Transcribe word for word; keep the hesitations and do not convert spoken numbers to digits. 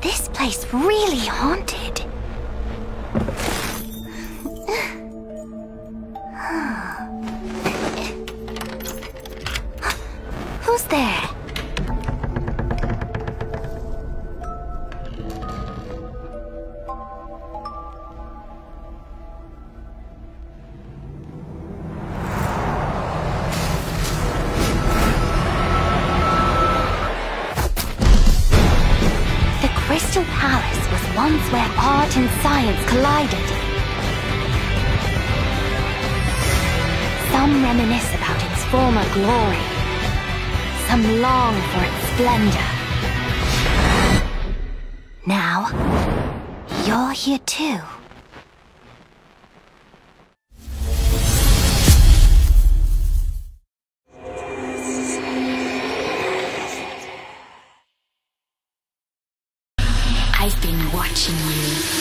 this place really haunted? Who's there? The Crystal Palace was once where art and science collided. Some reminisce about its former glory. Some long for its splendor. Now, you're here too. I've been watching you.